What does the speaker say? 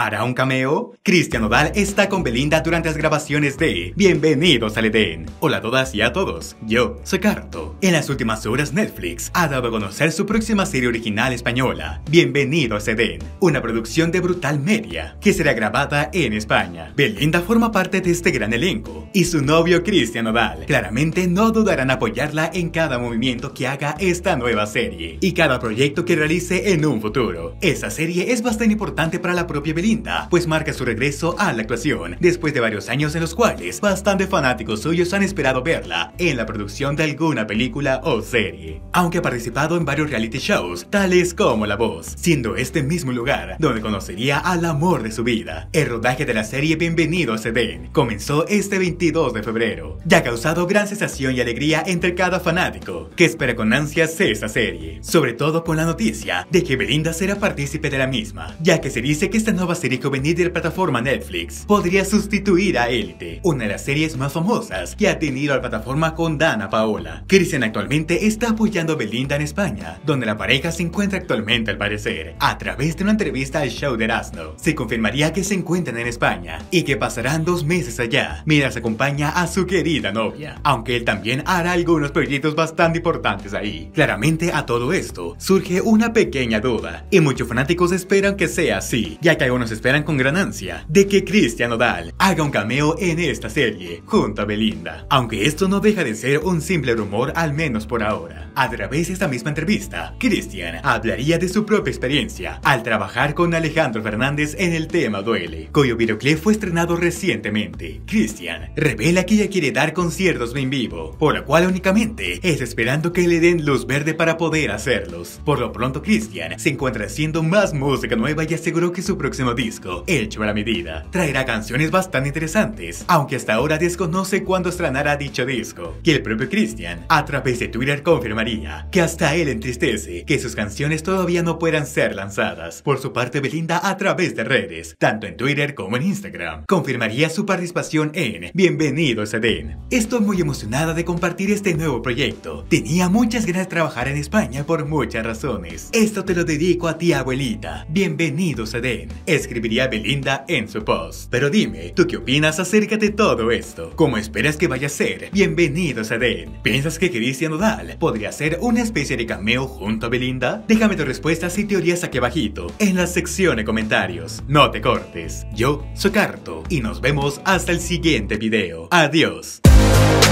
¿Hará un cameo? Cristian Nodal está con Belinda durante las grabaciones de Bienvenidos al Edén. Hola a todas y a todos, yo soy Carto. En las últimas horas Netflix ha dado a conocer su próxima serie original española, Bienvenidos al Edén, una producción de Brutal Media, que será grabada en España. Belinda forma parte de este gran elenco, y su novio Cristian Nodal claramente no dudarán en apoyarla en cada movimiento que haga esta nueva serie, y cada proyecto que realice en un futuro. Esta serie es bastante importante para la propia Belinda, pues marca su regreso a la actuación después de varios años en los cuales bastante fanáticos suyos han esperado verla en la producción de alguna película o serie. Aunque ha participado en varios reality shows, tales como La Voz, siendo este mismo lugar donde conocería al amor de su vida. El rodaje de la serie Bienvenidos a Edén comenzó este 22 de febrero, y ha causado gran sensación y alegría entre cada fanático que espera con ansias esta serie, sobre todo con la noticia de que Belinda será partícipe de la misma, ya que se dice que esta nueva serie juvenil de la plataforma Netflix podría sustituir a Élite, una de las series más famosas que ha tenido la plataforma con Dana Paola. Cristian actualmente está apoyando a Belinda en España, donde la pareja se encuentra actualmente al parecer. A través de una entrevista al show de Erasmo, se confirmaría que se encuentran en España y que pasarán 2 meses allá, mientras acompaña a su querida novia, aunque él también hará algunos proyectos bastante importantes ahí. Claramente a todo esto surge una pequeña duda, y muchos fanáticos esperan que sea así, ya que algunos esperan con gran ansia de que Cristian Nodal haga un cameo en esta serie junto a Belinda, aunque esto no deja de ser un simple rumor, al menos por ahora. A través de esta misma entrevista, Cristian hablaría de su propia experiencia al trabajar con Alejandro Fernández en el tema Duele, cuyo videoclip fue estrenado recientemente. Cristian revela que ella quiere dar conciertos en vivo, por lo cual únicamente es esperando que le den luz verde para poder hacerlos. Por lo pronto Cristian se encuentra haciendo más música nueva y aseguró que su próximo disco, hecho a la medida, traerá canciones bastante interesantes, aunque hasta ahora desconoce cuándo estrenará dicho disco, que el propio Cristian a través de Twitter confirmaría que hasta él entristece que sus canciones todavía no puedan ser lanzadas. Por su parte, Belinda a través de redes, tanto en Twitter como en Instagram, confirmaría su participación en Bienvenidos a Edén. Estoy muy emocionada de compartir este nuevo proyecto. Tenía muchas ganas de trabajar en España por muchas razones. Esto te lo dedico a ti, abuelita. Bienvenidos a Edén, escribiría Belinda en su post. Pero dime, ¿tú qué opinas acerca de todo esto? ¿Cómo esperas que vaya a ser Bienvenidos a Edén? ¿Piensas que Cristian Nodal podría ser una especie de cameo junto a Belinda? Déjame tus respuestas y teorías aquí abajito en la sección de comentarios. No te cortes. Yo soy Carto y nos vemos hasta el siguiente video. Adiós.